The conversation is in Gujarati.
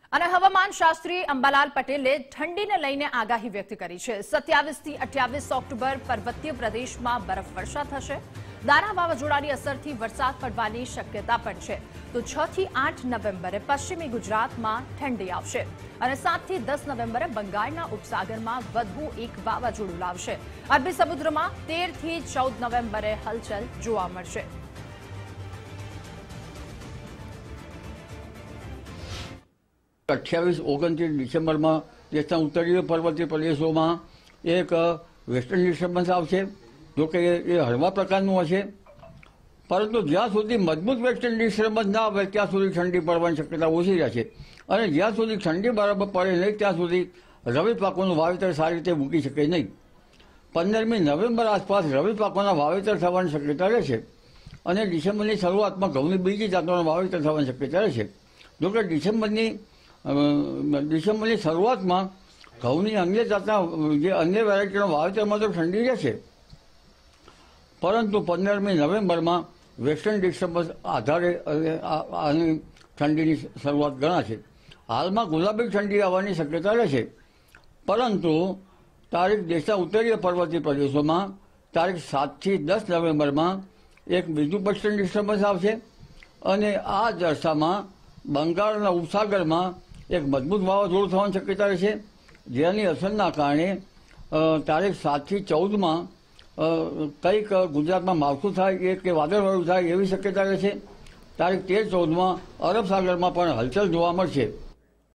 અને હવામાન શાસ્ત્રી અંબાલાલ પટેલે ઠંડીને લઈને આગાહી વ્યક્ત કરી છે। 27 થી 28 ઓક્ટોબર પર્વતીય પ્રદેશમાં બરફવર્ષા થશે। દાના વાવાઝોડાની અસરથી વરસાદ પડવાની શક્યતા પણ છે। તો 6 થી 8 નવેમ્બરે પશ્ચિમી ગુજરાતમાં ઠંડી આવશે અને 7 થી 10 નવેમ્બરે બંગાળના ઉપસાગરમાં વધુ એક વાવાઝોડું લાવશે। અરબી સમુદ્રમાં 13 થી 14 નવેમ્બરે હલચલ જોવા મળશે। 28-29 ડિસેમ્બરમાં દેશના ઉત્તરીય પર્વતીય પ્રદેશોમાં એક વેસ્ટર્ન ડિસ્ટર્બન્સ આવશે। જોકે એ હળવા પ્રકારનું હશે, પરંતુ જ્યાં સુધી મજબૂત વેસ્ટર્ન ડિસ્ટર્બન્સ ના આવે ત્યાં સુધી ઠંડી પડવાની શક્યતા ઓછી રહેશે અને જ્યાં સુધી ઠંડી બરાબર પડે નહીં ત્યાં સુધી રવિ પાકોનું વાવેતર સારી રીતે મૂકી શકે નહીં। 15મી નવેમ્બર આસપાસ રવિ પાકોના વાવેતર થવાની શક્યતા રહેશે અને ડિસેમ્બરની શરૂઆતમાં ઘઉંની બીજી જાતોના વાવેતર થવાની શક્યતા રહેશે। જોકે ડિસેમ્બરની શરૂઆતમાં ઘઉંની અન્ય જાતના જે અન્ય વેરાયટીના વાવેતરમાં તો ઠંડી રહેશે, પરંતુ 15મી નવેમ્બરમાં વેસ્ટર્ન ડિસ્ટર્બન્સ આધારે આની ઠંડીની શરૂઆત ગણાશે। હાલમાં ગુલાબી ઠંડી આવવાની શક્યતા રહેશે, પરંતુ તારીખ દેશના ઉત્તરીય પર્વતીય પ્રદેશોમાં તારીખ 7 થી 10 નવેમ્બરમાં એક બીજું વેસ્ટર્ન ડિસ્ટર્બન્સ આવશે અને આ જ અરસામાં બંગાળના ઉપસાગરમાં એક મજબૂત વાવાઝોડું થવાની શક્યતા રહેશે, જેની અસરના કારણે તારીખ 7 થી 14માં કંઈક ગુજરાતમાં માવઠું થાય કે વાદળવાળું થાય એવી શક્યતા રહેશે। તારીખ 13-14માં અરબ સાગરમાં પણ હલચલ જોવા મળશે।